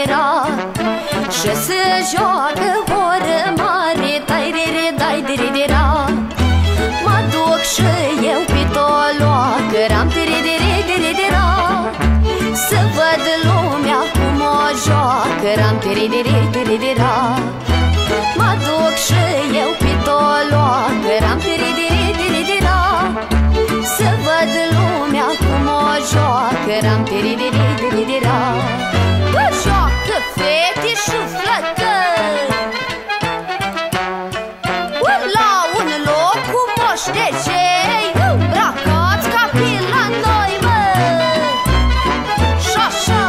ra. Și se joacă horă mare, tai-re-re, dai-de-re-de-ra. Mă duc și eu pe toloacă, ram-te-re-de-re-de-re-de-ra. Să văd lumea cum o joacă, ram-te-re-de-re-de-re-de-ra. Mă duc și eu pe toloacă, ram-te-re-de-re-de-re-de-ra. Să văd lumea cum o joacă, ram-te-re-de-re-de-re-de-ra. Bă, joacă fete și flăcări la un loc cu moștecei, îmbrăcați ca pe la noi, mă. Și-așa.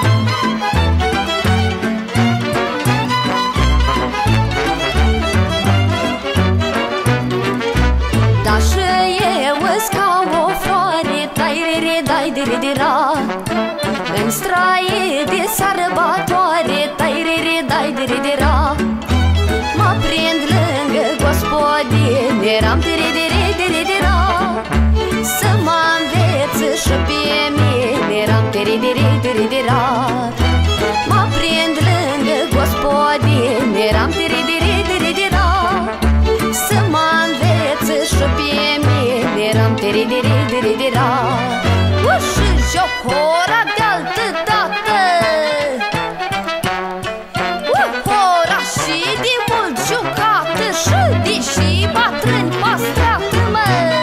Da și eu-s ca o floare, tai-re-re, dai-de-re-de-ra. În straie de sărbătoare, tai-re-re, dai-de-re-de-ra. Mă prind lângă gospodine, ram-te-re-de-re-de-re-de-ra. Să mă învețe și pe mine, ram-te-re-de-re-de-re-de-ra. Mă prind lângă gospodine, ram-te-re-de-re-de-re-de-ra. Să mă învețe și pe mine, ram-te-re-de-re-de-re-de-ra. Și joc hora de-altă dată, hora și de mult jucată, și deși bătrâni păstrată, mă.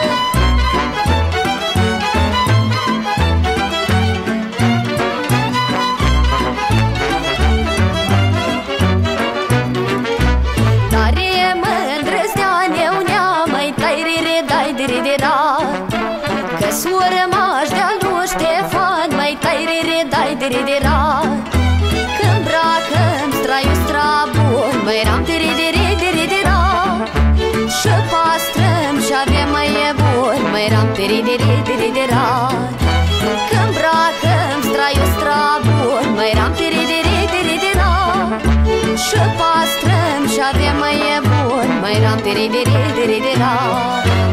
Tare mândrăs de-a neu-nea, măi, tai-re-re, dai-de-re-de-ra. Că surmaș de-a lui Ștefan, măi, tai-re-re, dai-de-re-de-ra. Când-mbracă-mi straiul strabun, măi, ram-te-re-de-re-de-re-de-ra. Și pastrăm și avem mai e bun, măi, ram-te-re-de-re-de-re-de-ra. Când-mbracă-mi straiul strabun, măi, ram-te-re-de-re-de-re-de-ra. Și pastrăm și avem mai e bun, măi, ram-te-re-de-re-de-re-de-ra.